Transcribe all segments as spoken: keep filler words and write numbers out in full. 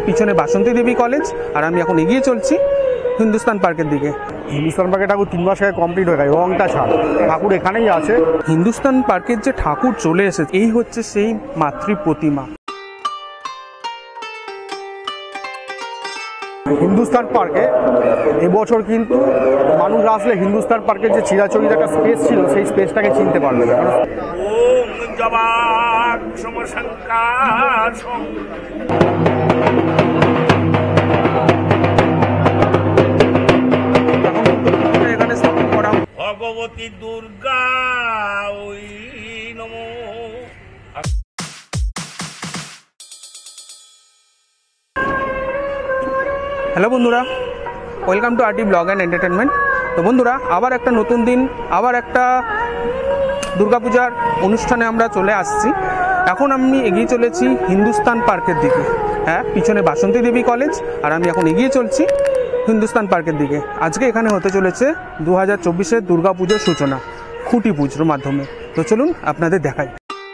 পিছনে বাসন্তী দেবী কলেজ, আর আমি এখন এগিয়ে চলছি হিন্দুস্তান পার্কের দিকে। হিন্দুস্তান পার্কে ঠাকুর তিন মাস আগে কমপ্লিট হয়ে গেছে, রংটা ছাড়, ঠাকুর এখানেই আছে। হিন্দুস্তান পার্কের যে ঠাকুর চলে এসেছে, এই হচ্ছে সেই মাতৃ প্রতিমা। হিন্দুস্তান পার্কে এবছর কিন্তু মানুষ আসলে হিন্দুস্তান পার্কের যে চিরাচরিত একটা স্পেস ছিল, সেই স্পেসটাকে চিনতে পারবে না। এখানে স্থাপন করা ভগবতী দুর্গা ওই নমো। হ্যালো বন্ধুরা, welcome to RT blog and entertainment. তো বন্ধুরা, আবার একটা নতুন দিন, আবার একটা দুর্গাপূজার অনুষ্ঠানে আমরা চলে আসছি। এখন আমি এগিয়ে চলেছি হিন্দুস্তান পার্কের দিকে। হ্যাঁ, পিছনে বাসন্তী দেবী কলেজ, আর আমি এখন এগিয়ে চলছি হিন্দুস্তান পার্কের দিকে। আজকে এখানে হতে চলেছে দু হাজার চব্বিশের দুর্গাপুজোর সূচনা খুঁটি পুজোর মাধ্যমে। তো চলুন আপনাদের দেখাই।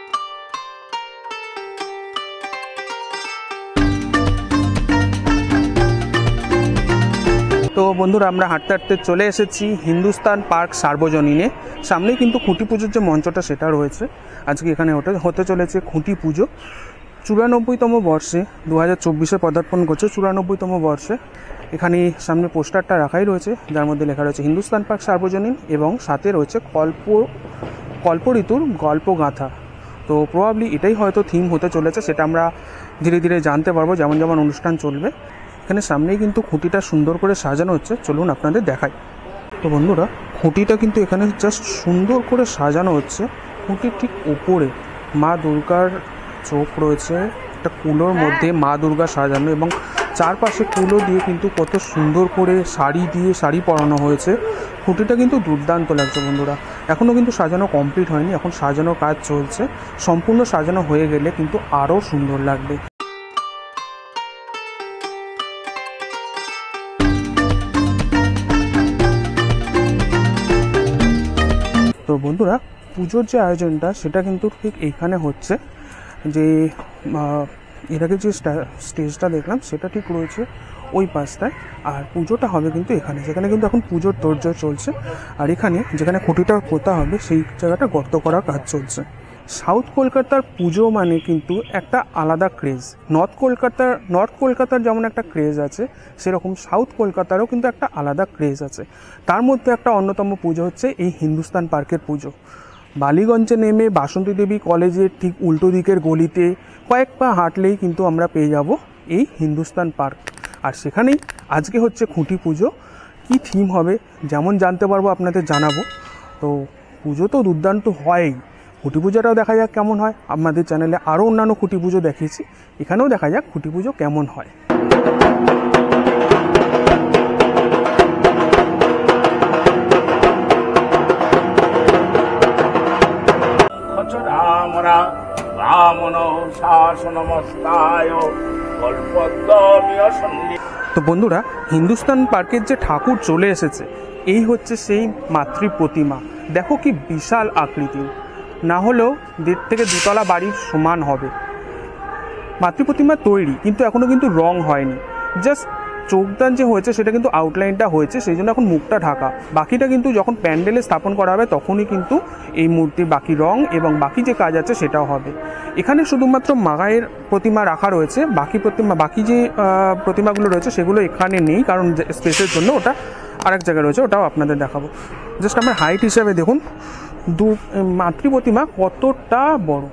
তো বন্ধুরা, আমরা হাঁটতে হাঁটতে চলে এসেছি হিন্দুস্তান পার্ক সার্বজনীনে। সামনেই কিন্তু খুঁটি পুজোর যে মঞ্চটা সেটা রয়েছে। আজকে এখানে হতে হতে চলেছে খুঁটি পুজো। চুরানব্বইতম বর্ষে দু হাজার চব্বিশে পদার্পণ করছে, চুরানব্বইতম বর্ষে। এখানে সামনে পোস্টারটা রাখাই রয়েছে, যার মধ্যে লেখা রয়েছে হিন্দুস্তান পার্ক সার্বজনীন, এবং সাথে রয়েছে কল্প কল্প ঋতুর গল্পগাথা। তো প্রবাবলি এটাই হয়তো থিম হতে চলেছে, সেটা আমরা ধীরে ধীরে জানতে পারবো যেমন যেমন অনুষ্ঠান চলবে। এখানে সামনেই কিন্তু খুঁটিটা সুন্দর করে সাজানো হচ্ছে, চলুন আপনাদের দেখাই। তো বন্ধুরা, খুঁটিটা কিন্তু এখানে জাস্ট সুন্দর করে সাজানো হচ্ছে। খুঁটির ঠিক উপরে মা দুর্গার চোখ রয়েছে, একটা কুলোর মধ্যে মা দুর্গা সাজানো, এবং চারপাশে কুলো দিয়ে কিন্তু কত সুন্দর করে শাড়ি দিয়ে শাড়ি পরানো হয়েছে। খুঁটিটা কিন্তু দুর্দান্ত লাগছে বন্ধুরা। এখনও কিন্তু সাজানো কমপ্লিট হয়নি, এখন সাজানোর কাজ চলছে। সম্পূর্ণ সাজানো হয়ে গেলে কিন্তু আরও সুন্দর লাগবে। তো বন্ধুরা, পুজোর যে আয়োজনটা সেটা কিন্তু ঠিক এইখানে হচ্ছে। যে এর আগে যে স্টেজটা দেখলাম সেটা ঠিক রয়েছে ওই পাশটায়, আর পুজোটা হবে কিন্তু এখানে, যেখানে কিন্তু এখন পুজোর তোড়জোড় চলছে। আর এখানে যেখানে খুঁটিটা পোতা হবে সেই জায়গাটা গর্ত করার কাজ চলছে। সাউথ কলকাতার পুজো মানে কিন্তু একটা আলাদা ক্রেজ। নর্থ কলকাতার নর্থ কলকাতার যেমন একটা ক্রেজ আছে, সেরকম সাউথ কলকাতারও কিন্তু একটা আলাদা ক্রেজ আছে। তার মধ্যে একটা অন্যতম পুজো হচ্ছে এই হিন্দুস্তান পার্কের পুজো। বালিগঞ্জে নেমে বাসন্তী দেবী কলেজের ঠিক উল্টো দিকের গলিতে কয়েক পা হাঁটলেই কিন্তু আমরা পেয়ে যাব এই হিন্দুস্তান পার্ক। আর সেখানেই আজকে হচ্ছে খুঁটি পুজো। কি থিম হবে যেমন জানতে পারবো, আপনাদের জানাবো। তো পুজো তো দুর্দান্ত হয়ই, খুঁটি পুজোটাও দেখা যাক কেমন হয়। আমাদের চ্যানেলে আরও অন্যান্য খুঁটি পুজো দেখিয়েছি, এখানেও দেখা যাক খুঁটি পুজো কেমন হয়। তো বন্ধুরা, হিন্দুস্তান পার্কের যে ঠাকুর চলে এসেছে, এই হচ্ছে সেই মাতৃ প্রতিমা। দেখো কি বিশাল আকৃতি, না হলেও দেড় থেকে দুতলা বাড়ির সমান হবে। মাতৃ প্রতিমা তৈরি, কিন্তু এখনও কিন্তু রং হয়নি। জাস্ট চোখদান যে হয়েছে সেটা কিন্তু আউটলাইনটা হয়েছে, সেই জন্য এখন মুখটা ঢাকা। বাকিটা কিন্তু যখন প্যান্ডেলে স্থাপন করা হবে তখনই কিন্তু এই মূর্তির বাকি রং এবং বাকি যে কাজ আছে সেটাও হবে। এখানে শুধুমাত্র মায়ের প্রতিমা রাখা রয়েছে, বাকি প্রতিমা বাকি যে প্রতিমাগুলো রয়েছে সেগুলো এখানে নেই, কারণ স্পেসের জন্য ওটা আরেক জায়গায় রয়েছে, ওটাও আপনাদের দেখাবো। জাস্ট আমার হাইট হিসাবে দেখুন দু মাতৃ প্রতিমা কতটা বড়।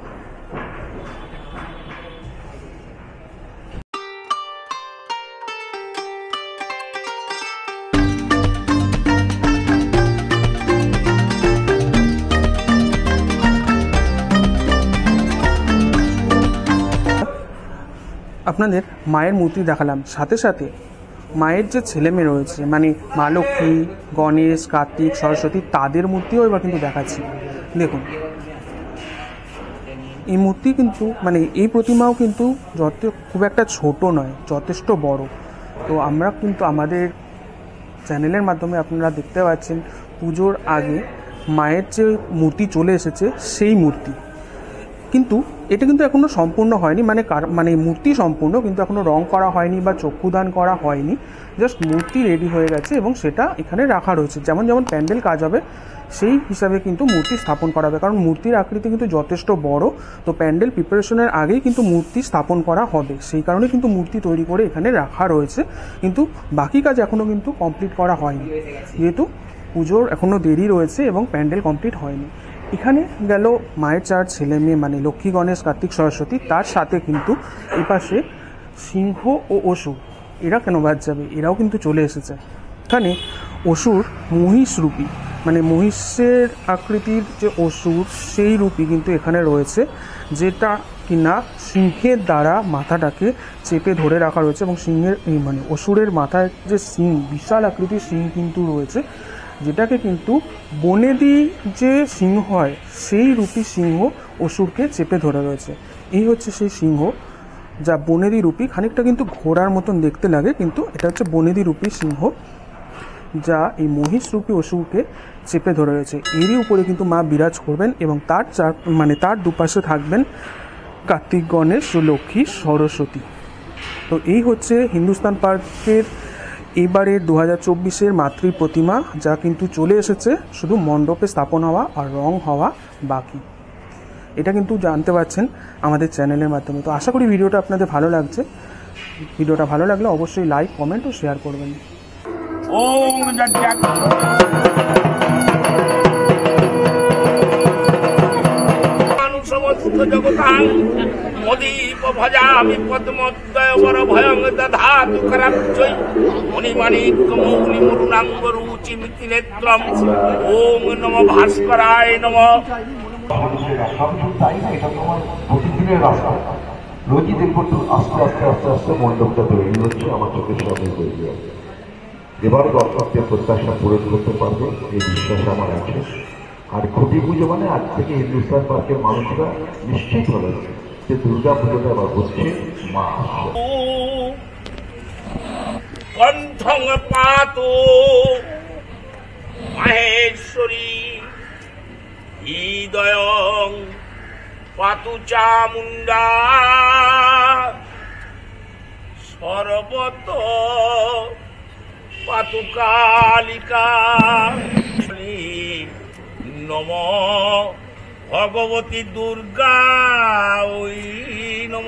আপনাদের মায়ের মূর্তি দেখালাম, সাথে সাথে মায়ের যে ছেলে মেয়ে রয়েছে, মানে মা লক্ষ্মী, গণেশ, কার্তিক, সরস্বতী, তাদের মূর্তিও এবার কিন্তু দেখাচ্ছি। দেখুন এই মূর্তি কিন্তু, মানে এই প্রতিমাও কিন্তু যত খুব একটা ছোট নয়, যথেষ্ট বড়। তো আমরা কিন্তু আমাদের চ্যানেলের মাধ্যমে আপনারা দেখতে পাচ্ছেন পুজোর আগে মায়ের যে মূর্তি চলে এসেছে সেই মূর্তি। কিন্তু এটা কিন্তু এখনও সম্পূর্ণ হয়নি, মানে মানে মূর্তি সম্পূর্ণ কিন্তু এখনও রং করা হয়নি বা চক্ষুদান করা হয়নি, জাস্ট মূর্তি রেডি হয়ে গেছে এবং সেটা এখানে রাখা রয়েছে। যেমন যেমন প্যান্ডেল কাজ হবে সেই হিসাবে কিন্তু মূর্তি স্থাপন করা হবে, কারণ মূর্তির আকৃতি কিন্তু যথেষ্ট বড়, তো প্যান্ডেল প্রিপারেশনের আগেই কিন্তু মূর্তি স্থাপন করা হবে, সেই কারণে কিন্তু মূর্তি তৈরি করে এখানে রাখা রয়েছে। কিন্তু বাকি কাজ এখনও কিন্তু কমপ্লিট করা হয়নি, যেহেতু পুজোর এখনও দেরি রয়েছে এবং প্যান্ডেল কমপ্লিট হয়নি। এখানে গেল মায়ের চার ছেলে মেয়ে, মানে লক্ষ্মী, গণেশ, কার্তিক, সরস্বতী, তার সাথে কিন্তু এপাশে সিংহ ও অসুর, এরা কেন বাদ যাবে, এরাও কিন্তু চলে এসেছে। এখানে অসুর মহিষ রূপী, মানে মহিষের আকৃতির যে অসুর সেই রূপী কিন্তু এখানে রয়েছে, যেটা কিনা সিংহের দ্বারা মাথাটাকে চেপে ধরে রাখা রয়েছে এবং সিংহের মানে অসুরের মাথায় যে সিং, বিশাল আকৃতির সিং কিন্তু রয়েছে, যেটাকে কিন্তু বনেদি যে সিংহ হয় সেই রূপী সিংহ অসুরকে চেপে ধরে রয়েছে। এই হচ্ছে সেই সিংহ, যা বনেদি রূপী, খানিকটা কিন্তু ঘোড়ার মতন দেখতে লাগে, কিন্তু এটা হচ্ছে বনেদি রূপী সিংহ, যা এই মহিষ রূপী অসুরকে চেপে ধরে রয়েছে। এরই উপরে কিন্তু মা বিরাজ করবেন এবং তার চার মানে তার দুপাশে থাকবেন কার্তিক, গণেশ, লক্ষ্মী, সরস্বতী। তো এই হচ্ছে হিন্দুস্তান পার্কের এবারের দু হাজার চব্বিশের মাতৃ প্রতিমা, যা কিন্তু চলে এসেছে, শুধু মণ্ডপে স্থাপন হওয়া আর রং হওয়া বাকি। এটা কিন্তু জানতে পারছেন আমাদের চ্যানেলের মাধ্যমে। তো আশা করি ভিডিওটা আপনাদের ভালো লাগছে। ভিডিওটা ভালো লাগলে অবশ্যই লাইক, কমেন্ট ও শেয়ার করবেন। ওম যজ্ঞ সমস্ত জগতাং মদীপ ভজামি পদ্মোদয় বর ভয়ং দধাতু করাব্জৈ মণিমাণিক্য মৌলি মরুণাঙ্গ রুচি মিতি নেত্রম। ওম নমঃ ভাস্করায় নমঃ। তাই না, এটা তোমার প্রতিদিনের রাস্তা। রোজই দেখবো তো আস্তে আস্তে আস্তে আস্তে মণ্ডপটা তৈরি হচ্ছে, আমার চোখের সামনে তৈরি হবে। এবার দর্শকদের প্রত্যাশা পূরণ করতে পারবে এই বিশ্বাস আমার আছে। আর খুঁটি পুজো মানে আজ থেকে হিন্দুস্তান পার্কের মানুষরা নিশ্চিত হলো যে দুর্গা পুজোটা এবার হচ্ছে মা আসছে। কণ্ঠং পাতো মাহেশ্বরী হৃদয়ং পাতু চামুণ্ডা সর্বত পাতু কালিকা। নম ভগবতী দুর্গা ওই নম।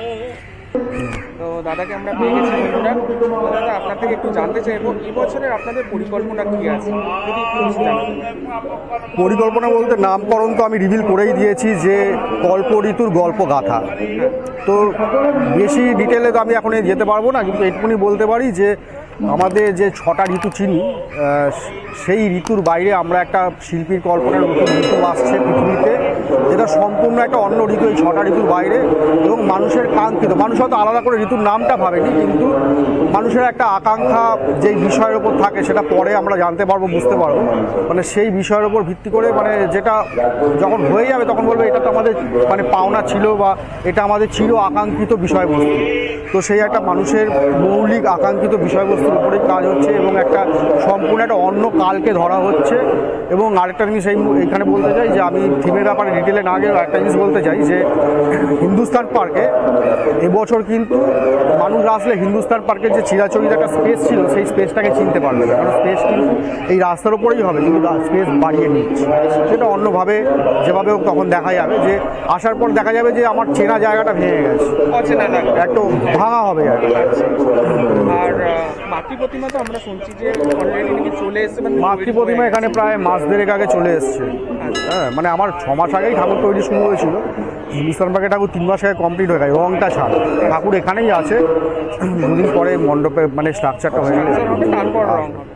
তো দাদাকে আমরা পেয়ে গেছি বন্ধুরা। দাদা, আপনার থেকে একটু জানতে চাইবো এই বছরের আপনাদের পরিকল্পনা কী আছে, যদি একটু জানাবেন। পরিকল্পনা বলতে নামকরণ তো আমি রিভিল করেই দিয়েছি, যে কল্প ঋতুর গল্প গাথা। তো বেশি ডিটেলে তো আমি এখন যেতে পারবো না, কিন্তু এটুকুনি বলতে পারি যে আমাদের যে ছটা ঋতু চিনি, সেই ঋতুর বাইরে আমরা একটা শিল্পীর কল্পনার নতুন ঋতু আসছে পৃথিবীতে, যেটা সম্পূর্ণ একটা অন্য ঋতু, এই ছটা ঋতুর বাইরে, এবং মানুষের কাঙ্ক্ষিত, মানুষ হয়তো আলাদা করে ঋতুর নামটা ভাবেনি, কিন্তু মানুষের একটা আকাঙ্ক্ষা যেই বিষয়ের ওপর থাকে সেটা পরে আমরা জানতে পারবো, বুঝতে পারবো, মানে সেই বিষয়ের ওপর ভিত্তি করে, মানে যেটা যখন হয়ে যাবে তখন বলবো এটা তো আমাদের মানে পাওনা ছিল বা এটা আমাদের ছিল আকাঙ্ক্ষিত বিষয়বস্তু। তো সেই একটা মানুষের মৌলিক আকাঙ্ক্ষিত বিষয়বস্তুর উপরেই কাজ হচ্ছে এবং একটা সম্পূর্ণ একটা অন্য কালকে ধরা হচ্ছে। এবং আরেকটা জিনিস এই এখানে বলতে চাই যে আমি থিমের ব্যাপারে ডিটেলে না গেলেও একটা জিনিস বলতে চাই যে হিন্দুস্তান পার্কে এবছর কিন্তু মানুষ আসলে হিন্দুস্তান পার্কের যে চিরাচরিত একটা স্পেস ছিল সেই স্পেসটাকে চিনতে পারবে না, কারণ স্পেস কিন্তু এই রাস্তার উপরেই হবে, কিন্তু স্পেস বাড়িয়ে নিচ্ছে, সেটা অন্যভাবে যেভাবে হোক তখন দেখা যাবে, যে আসার পর দেখা যাবে যে আমার চেনা জায়গাটা ভেঙে গেছে, অচেনা লাগে, একটু ভাঙা হবে আর কি। আর মাতৃ প্রতিমা তো আমরা শুনছি যে অলরেডি নাকি চলে এসেছে, মানে মাতৃ প্রতিমা এখানে প্রায় মাস দেড়েক আগে চলে এসছে। হ্যাঁ, মানে আমার ছ মাস আগেই ঠাকুর তৈরি শুরু হয়েছিল, হিন্দুস্তান পার্কে ঠাকুর তিন মাস আগে কমপ্লিট হয়ে গেছে, রংটা ছাড় ঠাকুর এখানেই আছে, দুদিন পরে মণ্ডপে মানে স্ট্রাকচারটা হয়ে গেছে, তারপর রং হবে।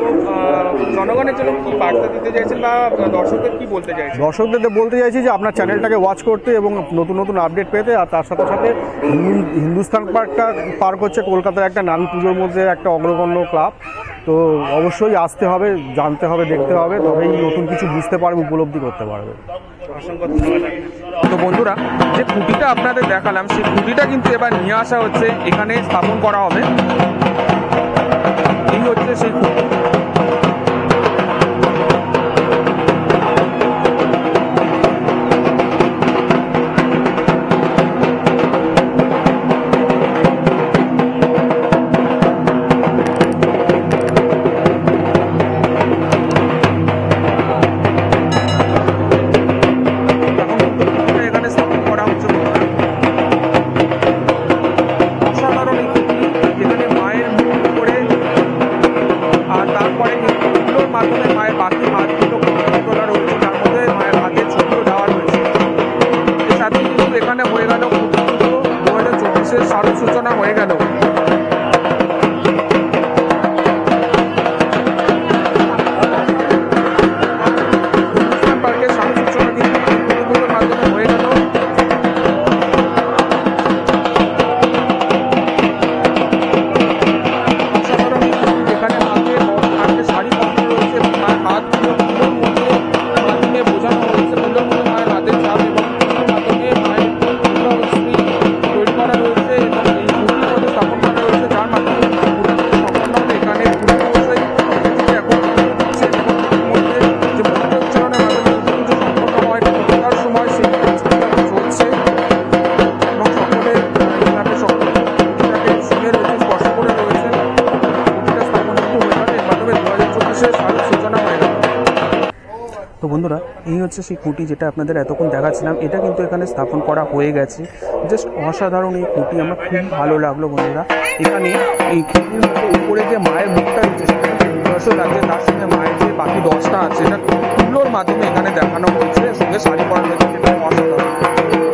জনগণের জন্য কি বার্তা দিতে চাইছেন বা দর্শকদের কি বলতে চাইছেন? দর্শকদের বলতে চাইছি যে আপনার চ্যানেলটাকে ওয়াচ করতে এবং নতুন নতুন আপডেট পেতে, আর তার সাথে সাথে হিন্দুস্তান পার্কটা পার্ক হচ্ছে কলকাতার একটা নামি পুজোর মধ্যে একটা অগ্রগণ্য ক্লাব, তো অবশ্যই আসতে হবে, জানতে হবে, দেখতে হবে, তবেই নতুন কিছু বুঝতে পারবে, উপলব্ধি করতে পারবে। তো বন্ধুরা, যে খুঁটিটা আপনাদের দেখালাম সেই খুঁটিটা কিন্তু এবার নিয়ে আসা হচ্ছে, এখানে স্থাপন করা হবে। এই হচ্ছে সেই খুঁটি। পার্কের সামনে সূচনা কিন্তু খুঁটিপুজোর মাধ্যমে হয়ে গেল। অসাধারণ এখানে হাতে হাতে শাড়ি পরানো রয়েছে, মায়ের হাতগুলো ফুলের মধ্যে মাধ্যমে বোঝানো হয়েছে, ফুলের মধ্যে মায়ের হাতের ছাপ এবং ফুলের মাধ্যমে মায়ের দুর্গা অষ্টমী তৈরি করা রয়েছে এবং এই মূর্তির মধ্যে স্থাপন করা রয়েছে, যার মাধ্যমে পুরোপুরি সম্পন্ন হবে। এখানে পুরো ব্যবসায়ী এখন দিচ্ছে এবং মধ্যে যে মন্ত্র উচ্চারণের মাধ্যমে পুজো সম্পন্ন হয় তার সময় সেই কাজটি চলছে এবং সকলে এইভাবে সকলে পুজোটাকে শুনে রয়েছে, স্পর্শ করে রয়েছেন। পুজোটা স্থাপন কিন্তু হয়ে গেল, এর মাধ্যমে দু হাজার চব্বিশের সালের সূচনা হয়ে গেল। তো বন্ধুরা, এই হচ্ছে সেই খুঁটি যেটা আপনাদের এতক্ষণ দেখাচ্ছিলাম, এটা কিন্তু এখানে স্থাপন করা হয়ে গেছে। জাস্ট অসাধারণ এই খুঁটি, আমার খুব ভালো লাগলো বন্ধুরা। এখানে এই খুঁটির মধ্যে উপরে যে মায়ের মুখটা রয়েছে সেটা নিদর্শন আছে, তার সঙ্গে মায়ের যে বাকি দশটা আছে সেটা তুলোর মাধ্যমে এখানে দেখানো হয়েছে, সঙ্গে শাড়ি পরা হয়েছে, সেটা অসাধারণ।